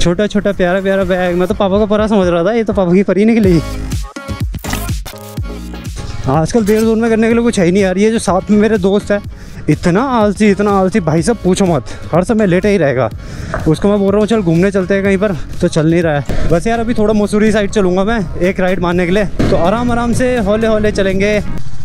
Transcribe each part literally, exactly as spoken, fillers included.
छोटा छोटा प्यारा प्यारा बैग। मैं तो पापा का परा समझ रहा था, ये तो पापा की परी निकली। आजकल देहरादून में करने के लिए कुछ है ही नहीं यार। ये जो साथ में मेरे दोस्त है इतना आलसी इतना आलसी भाई साहब पूछो मत, हर समय लेटे ही रहेगा। उसको मैं बोल रहा हूँ चल घूमने चलते हैं कहीं पर, तो चल नहीं रहा है। बस यार अभी थोड़ा मसूरी साइड चलूँगा मैं एक राइड मारने के लिए, तो आराम आराम से हौले हौले चलेंगे।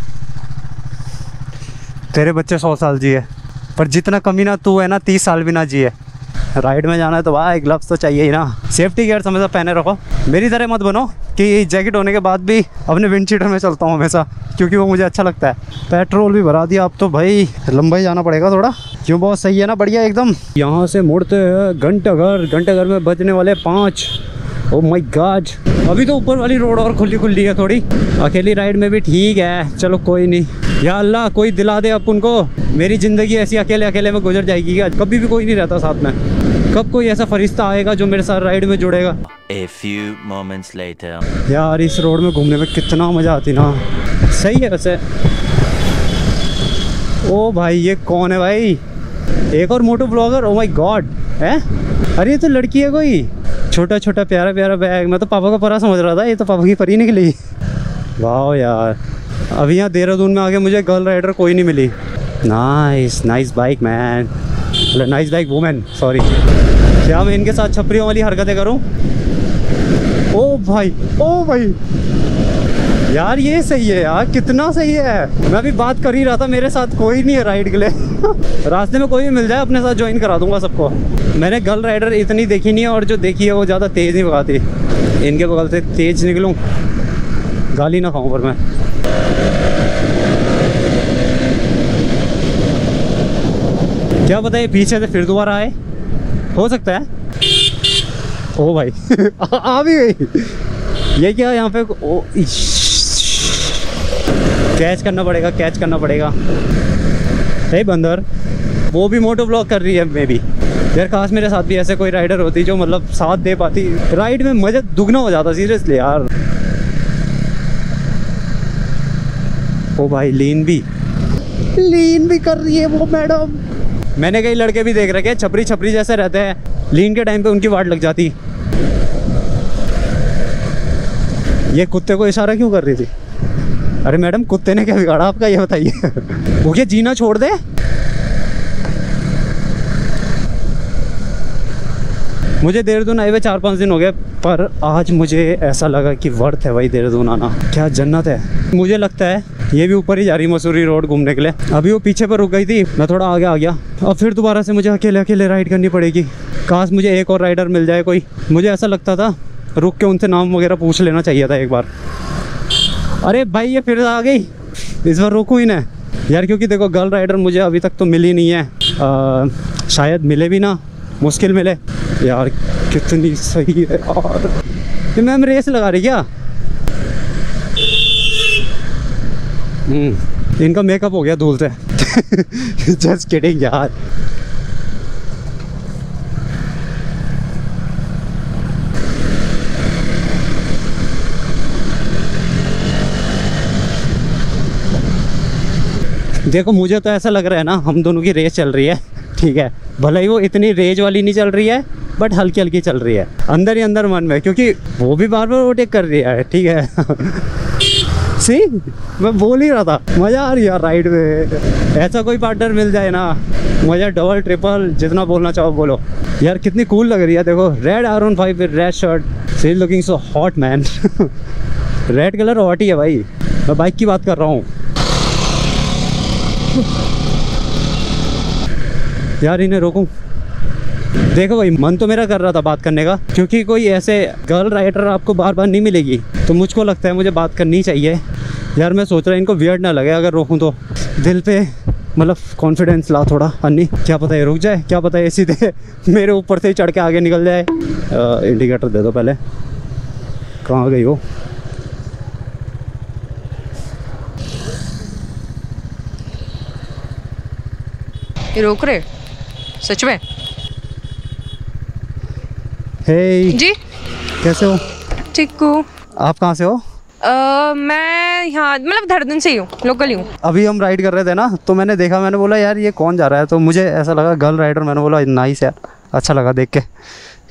तेरे बच्चे सौ साल जिए पर जितना कमी ना तू है ना तीस साल भी ना जिए। राइड में जाना है तो भाई ग्लव्स तो चाहिए ही ना। सेफ्टी गियर हमेशा पहने रखो। मेरी तरह मत बनो कि जैकेट होने के बाद भी अपने विंड शीटर में चलता हूँ हमेशा, क्योंकि वो मुझे अच्छा लगता है। पेट्रोल भी भरा दिया अब तो भाई, लंबा ही जाना पड़ेगा थोड़ा। क्यों बहुत सही है ना, बढ़िया एकदम। यहाँ से मुड़ते हैं घंटाघर, घंटाघर में बजने वाले पाँच। ओ माय गॉड, अभी तो ऊपर वाली रोड और खुली खुली है थोड़ी। अकेली राइड में भी ठीक है, चलो कोई नहीं। या अल्लाह कोई दिला दे अपन को। मेरी ज़िंदगी ऐसी अकेले अकेले में गुजर जाएगी क्या? कभी भी कोई नहीं रहता साथ में। कब कोई ऐसा फरिश्ता आएगा जो मेरे साथ राइड में जुड़ेगा। A few moments later. यार इस रोड में घूमने में कितना मज़ा आती ना। सही है वैसे। ओ भाई ये कौन है भाई? एक और moto blogger. Oh my god है। अरे ये तो लड़की है कोई। छोटा छोटा प्यारा प्यारा बैग। मैं तो पापा का परा समझ रहा था, ये तो पापा की परी निकली। वाह यार, अभी यहाँ देहरादून में आके मुझे गर्ल राइडर कोई नहीं मिली। Nice nice bike man, nice bike women, sorry. क्या मैं इनके साथ छपरियों वाली हरकतें करूं? ओ भाई ओ भाई यार ये सही है यार, कितना सही है। मैं भी बात कर ही रहा था, मेरे साथ कोई नहीं है राइड के लिए। रास्ते में कोई भी मिल जाए अपने साथ ज्वाइन करा दूंगा सबको। मैंने गर्ल राइडर इतनी देखी नहीं है, और जो देखी है वो ज़्यादा तेज़ नहीं भगाती। इनके बगल से तेज़ निकलूँ, गाली ना खाऊं पर मैं। क्या पता है पीछे से फिर दोबारा आए, हो सकता है। ओ भाई आ, आ भी गई। ये क्या यहाँ पे? ओ कैच करना पड़ेगा, कैच करना पड़ेगा। सही बंदर, वो भी मोटो ब्लॉग कर रही है मे बी। यार काश मेरे साथ भी ऐसे कोई राइडर होती जो मतलब साथ दे पाती। राइड में मज़ा दुगना हो जाता सीरियसली यार। ओ भाई लीन भी लीन भी कर रही है वो मैडम। मैंने कई लड़के भी देख रखे हैं छपरी छपरी जैसे रहते हैं, लीन के टाइम पे उनकी वाट लग जाती। ये कुत्ते को इशारा क्यों कर रही थी? अरे मैडम कुत्ते ने क्या बिगाड़ा आपका, ये बताइए। वो क्या जीना छोड़ दे? मुझे देहरादून आए हुए चार पाँच दिन हो गए, पर आज मुझे ऐसा लगा कि वर्थ है भाई देहरादून आना। क्या जन्नत है। मुझे लगता है ये भी ऊपर ही जा रही मसूरी रोड घूमने के लिए। अभी वो पीछे पर रुक गई थी, मैं थोड़ा आगे आ गया। अब फिर दोबारा से मुझे अकेले अकेले राइड करनी पड़ेगी। काश मुझे एक और राइडर मिल जाए कोई। मुझे ऐसा लगता था रुक के उनसे नाम वगैरह पूछ लेना चाहिए था एक बार। अरे भाई ये फिर आ गई, इस बार रोकूँ ही ना यार, क्योंकि देखो गर्ल राइडर मुझे अभी तक तो मिली नहीं है। आ, शायद मिले भी ना, मुश्किल मिले यार। कितनी सही है यार। ये मैम रेस लगा रही क्या? हम्म इनका मेकअप हो गया धूल से। जस्ट किडिंग यार। देखो मुझे तो ऐसा लग रहा है ना हम दोनों की रेस चल रही है, ठीक है। भले ही वो इतनी रेज वाली नहीं चल रही है, बट हल्की हल्की चल रही है अंदर ही अंदर मन में, क्योंकि वो भी बार बार ओवरटेक कर रही है, ठीक है। सी मैं बोल ही रहा था मज़ा आ रही है राइड में। ऐसा कोई पार्टनर मिल जाए ना, मज़ा डबल ट्रिपल जितना बोलना चाहो बोलो। यार कितनी कूल लग रही है, देखो red R one five with red shirt, she is looking so hot man. Red colour hot ही है भाई। मैं बाइक की बात कर रहा हूँ यार। इन्हें रोकूं? देखो भाई मन तो मेरा कर रहा था बात करने का, क्योंकि कोई ऐसे गर्ल राइडर आपको बार बार नहीं मिलेगी, तो मुझको लगता है मुझे बात करनी चाहिए यार। मैं सोच रहा इनको वियर्ड ना लगे अगर रोकूं तो। दिल पे मतलब कॉन्फिडेंस ला थोड़ा अन्नी। क्या पता ये रुक जाए, क्या पता ये सीधे मेरे ऊपर से ही चढ़ के आगे निकल जाए। इंडिकेटर दे दो पहले, कहाँ गई वो? ये रोक रहे सच में? हे जी कैसे हो? ठीक हूँ। आप कहाँ से हो? uh, मैं यहाँ मतलब देहरादून से ही हूँ, लोकल ही हूँ। अभी हम राइड कर रहे थे ना, तो मैंने देखा, मैंने बोला यार ये कौन जा रहा है, तो मुझे ऐसा लगा गर्ल राइडर। मैंने बोला नाइस यार, अच्छा लगा देख के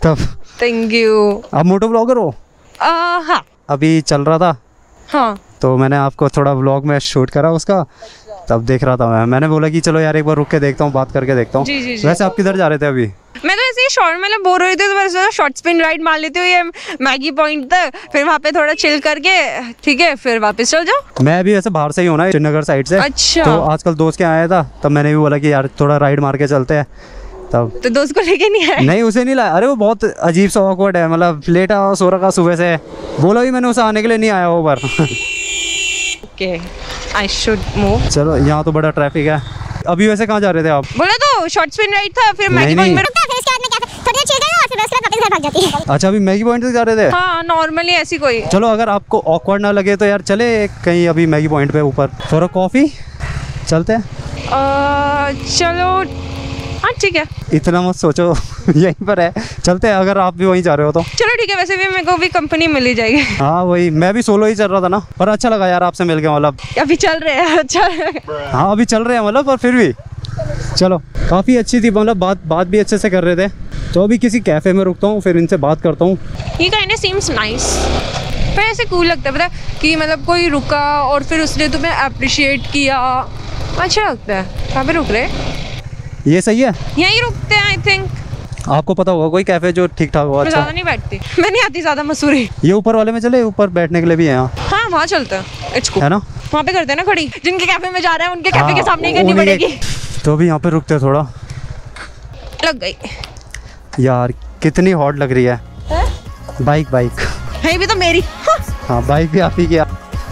तब थैंक यू। आप मोटो ब्लॉगर हो? हाँ अभी चल रहा था हाँ तो मैंने आपको थोड़ा व्लॉग में शूट करा उसका, तब देख रहा था मैं मैंने बोला कि चलो यार एक बार रुक के देखता हूँ, बात करके देखता हूँ। जी, जी, जी। वैसे आप किधर जा रहे थे अभी? मैं तो ऐसे ही शॉर्ट मतलब बोर हो रही थी तो मैं शॉर्ट स्पिन राइड मार लेती हूँ ये मैगी पॉइंट तक, फिर वहाँ पे थोड़ा चिल करके ठीक है फिर वापस चल जाओ। मैं भी वैसे बाहर से ही हूँ ना, श्रीनगर साइड से। अच्छा। तो आजकल दोस्त के आया था तब मैंने भी बोला कि यार थोड़ा राइड मार के चलते हैं, तब तो दोस्त को लेके नहीं आए? नहीं उसे नहीं लाया। अरे वो बहुत अजीब सा ऑकवर्ड है, मतलब लेटा सो रखा सुबह से, बोला भी मैंने उसे आने के लिए नहीं आया वो पर। Okay I should move. चलो यहाँ तो बड़ा ट्रैफिक है। अभी वैसे कहाँ जा रहे थे आप? बोला तो शॉर्ट स्पिन राइड था, फिर मैगी पॉइंट में रुका, फिर उसके बाद में क्या थोड़ी देर चिल करना और फिर उसके बाद वापस घर भाग जाती है। अच्छा अभी मैगी पॉइंट तक जा रहे थे? हाँ नॉर्मली ऐसी कोई। चलो अगर आपको ऑकवर्ड ना लगे तो यार चले कहीं अभी मैगी पॉइंट पे ऊपर फॉर अ कॉफ़ी चलते हैं। चलो हाँ ठीक है। इतना मत सोचो यहीं पर है, चलते हैं अगर आप भी वहीं जा रहे हो तो। चलो ठीक है, वैसे भी मेरे को भी कंपनी मिल ही जाएगी। हाँ वही, मैं भी सोलो ही चल रहा था ना, पर अच्छा लगा यार आपसे मिल के, मतलब अभी चल रहे हैं अच्छा। हाँ अभी चल रहे हैं मतलब, पर फिर भी चलो काफ़ी अच्छी थी, मतलब बात बात भी अच्छे से कर रहे थे। तो अभी किसी कैफ़े में रुकता हूँ फिर इनसे बात करता हूँ। ये काइंड सीम्स नाइस, फिर ऐसे कूल लगता है पता है कि मतलब कोई रुका और फिर उसने तुम्हें अप्रिशिएट किया, अच्छा लगता है। कहाँ पे रुक रहे? ये सही है, यहीं रुकते हैं आई थिंक। आपको पता होगा कोई कैफ़े जो ठीक ठाक हो? मैं अच्छा ज़्यादा नहीं बैठती, मैं नहीं आती ज़्यादा मसूरी। ये ऊपर वाले में चले, ऊपर बैठने के लिए भी है यहाँ? हाँ वहाँ चलते हैं, इट्स कूल है ना, वहाँ पे करते हैं ना खड़ी, जिनके कैफे में जा रहे हैं उनके कैफे हाँ, के सामने ही करनी उन्हीं के- पड़ेगी। तो अभी यहाँ पे रुकते हैं थोड़ा। लग गई यार कितनी हॉट लग रही है, है? बाइक बाइक है भी तो मेरी। हाँ बाइक भी आप ही की।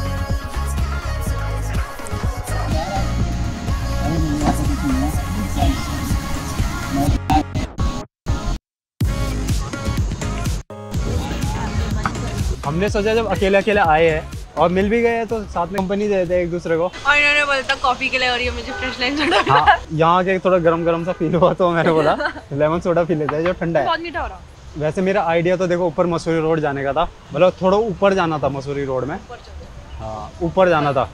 हमने सोचा जब अकेले अकेले आए हैं और मिल भी गए हैं तो साथ में कंपनी दे देते एक दूसरे को। और इन्होंने बोलता कॉफी के लिए और ये मुझे फ्रेश लाइन सोडा। हाँ यहाँ के थोड़ा गरम गरम सा फील हुआ तो मैंने बोला लेमन सोडा पी लेते हैं जो ठंडा है। बहुत मीठा हो रहा। वैसे मेरा आइडिया तो देखो ऊपर मसूरी रोड जाने का था, मतलब थोड़ा ऊपर जाना था मसूरी रोड में। हाँ ऊपर जाना था।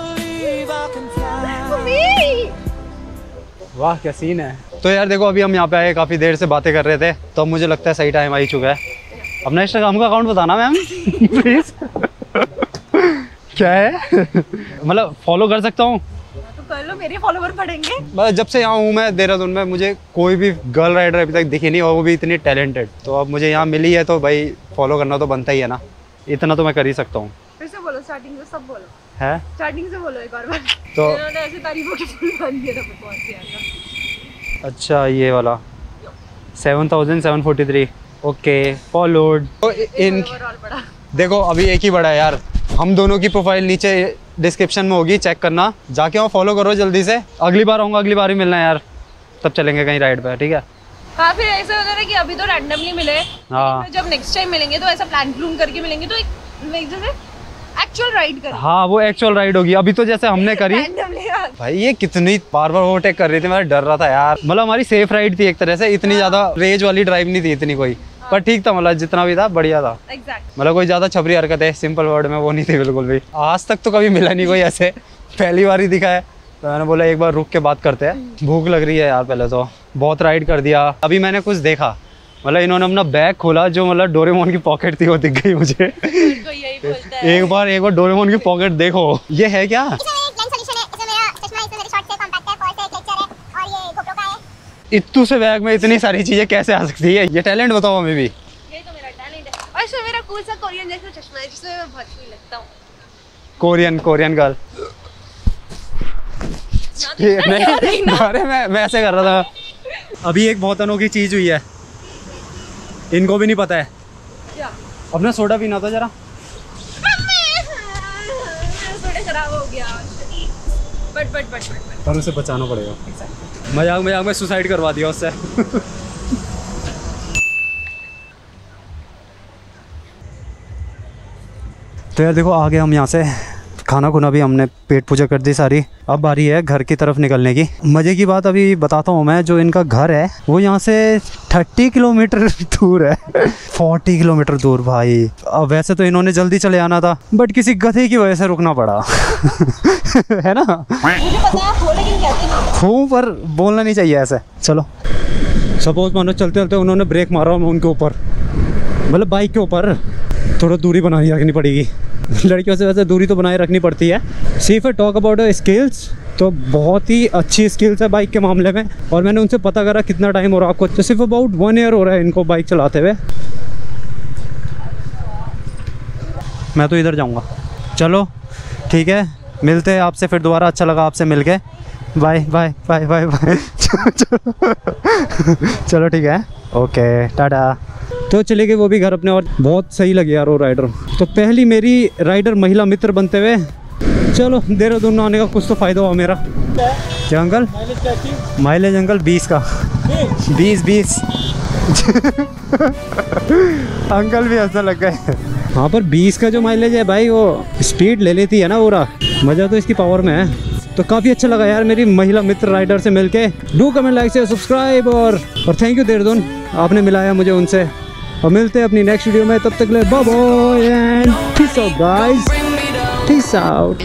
वाह क्या सीन है। तो यार देखो अभी हम यहाँ पे आए, काफ़ी देर से बातें कर रहे थे, तो अब मुझे लगता है सही टाइम आ ही चुका है। अपना इंस्टाग्राम का अकाउंट बताना मैम प्लीज। क्या है मतलब फॉलो कर सकता हूँ? तो कर लो, मेरे फॉलोवर बढ़ेंगे। मतलब जब से यहाँ हूँ मैं देहरादून में, मुझे कोई भी गर्ल राइडर अभी तक दिखी नहीं और वो भी इतनी टैलेंटेड। तो अब मुझे यहाँ मिली है तो भाई फॉलो करना तो बनता ही है ना, इतना तो मैं कर ही सकता हूँ। फिर से बोलो, स्टार्टिंग से सब बोलो। है स्टार्टिंग से बोलो एक और बार। तो इन्होंने ऐसे तारीफों के फूल बन दिए थे बहुत ज्यादा। अच्छा ये वाला seven thousand seven forty three okay followed. तो इन और बड़ा। देखो अभी एक ही बड़ा है यार, हम दोनों की प्रोफाइल नीचे डिस्क्रिप्शन में होगी, चेक करना, जाके वहाँ फॉलो करो जल्दी से। अगली बार आऊँगा, अगली बार ही मिलना है यार, तब चलेंगे कहीं राइड पे, ठीक है? हाँ फिर ऐसा होता है कि अभी तो रैंडमली मिले, हाँ जब नेक्स्ट टाइम मिलेंगे तो ऐसा प्लान प्लून करके मिलेंगे तो एक एक जैसे एक्चुअल राइड करें। हाँ वो एक्चुअल राइड होगी। अभी तो जैसे हमने करी रैंडमली यार। भाई, ये कितनी बार बार ओवरटेक कर रही थी, मैं डर रहा था यार। मतलब हमारी सेफ राइड थी एक तरह से, इतनी ज्यादा रेज वाली ड्राइव नहीं थी इतनी कोई, पर ठीक था, मतलब जितना भी था बढ़िया था। एग्जैक्ट। मतलब कोई ज्यादा छपरी हरकत है सिंपल वर्ड में वो नहीं थी बिल्कुल भी। आज तक तो कभी मिला नहीं कोई ऐसे, पहली बार ही दिखा है। तो मैंने बोला एक बार रुक के बात करते हैं, भूख लग रही है यार। पहले तो बहुत राइड कर दिया। अभी मैंने कुछ देखा, मतलब इन्होंने अपना बैग खोला, जो मतलब डोरेमोन की पॉकेट थी वो दिख गई मुझे। यही बोलता है। एक बार एक बार डोरेमोन की पॉकेट देखो, ये है क्या? इत्तू से बैग में इतनी सारी चीजें कैसे आ सकती है? ये टैलेंट बताओ हमें भी। यही तो मेरा टैलेंट है। और इसमें मेरा कूल सा कोरियन जैसा चश्मा है जिससे मैं बहुत cool लगता हूँ। Korean Korean girl. ये नहीं, अरे मैं मैं ऐसे कर रहा था। अभी एक बहुत अनोखी चीज हुई है, इनको भी नहीं पता है। क्या? अपना सोडा पीना था जरा। सोडा खराब हो गया। बट बट बट बट पर उसे बचाना पड़ेगा। मजाक मजाक में सुसाइड करवा दिया उससे। तो यार देखो आ गए हम यहाँ से, खाना खुना भी हमने पेट पूजा कर दी सारी। अब बारी है घर की तरफ निकलने की। मज़े की बात अभी बताता हूँ मैं, जो इनका घर है वो यहाँ से तीस किलोमीटर दूर है। चालीस किलोमीटर दूर भाई। अब वैसे तो इन्होंने जल्दी चले आना था, बट किसी गधे की वजह से रुकना पड़ा। है ना? मुझे पता है, हो लेकिन कहते नहीं। हूँ पर बोलना नहीं चाहिए ऐसे। चलो सपोज मानो चलते चलते उन्होंने ब्रेक मारा उनके ऊपर, मतलब बाइक के ऊपर, थोड़ा दूरी बनानी रखनी पड़ेगी। लड़कियों से वैसे दूरी तो बनाए रखनी पड़ती है। See if I talk about skills, तो बहुत ही अच्छी स्किल्स है बाइक के मामले में। और मैंने उनसे पता करा कितना टाइम हो रहा है आपको, तो सिर्फ अबाउट वन ईयर हो रहा है इनको बाइक चलाते हुए। मैं तो इधर जाऊंगा। चलो ठीक है, मिलते हैं आपसे फिर दोबारा। अच्छा लगा आपसे मिल के। Bye bye bye bye bye. चलो ठीक है, ओके टाटा। तो चले गए वो भी घर अपने, और बहुत सही लगे यार वो राइडर। तो पहली मेरी राइडर महिला मित्र बनते हुए। चलो देहरादून आने का कुछ तो फ़ायदा हुआ मेरा। क्या अंकल? माइलेज अंकल बीस का। बीस बीस। अंकल भी हंसने लग गए। हाँ पर बीस का जो माइलेज है भाई, वो स्पीड ले लेती है ना पूरा। मज़ा तो इसकी पावर में है। तो काफ़ी अच्छा लगा यार मेरी महिला मित्र राइडर से मिलके। Do comment, like, share, subscribe, और और थैंक यू देहरादून, आपने मिलाया मुझे उनसे। और मिलते हैं अपनी नेक्स्ट वीडियो में, तब तक ले bye bye and peace out guys, peace out.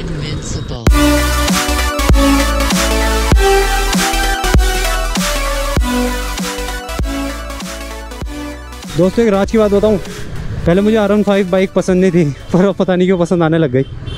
दोस्तों एक राज की बात बताऊं, पहले मुझे आर वन फाइव बाइक पसंद नहीं थी, पर अब पता नहीं क्यों पसंद आने लग गई।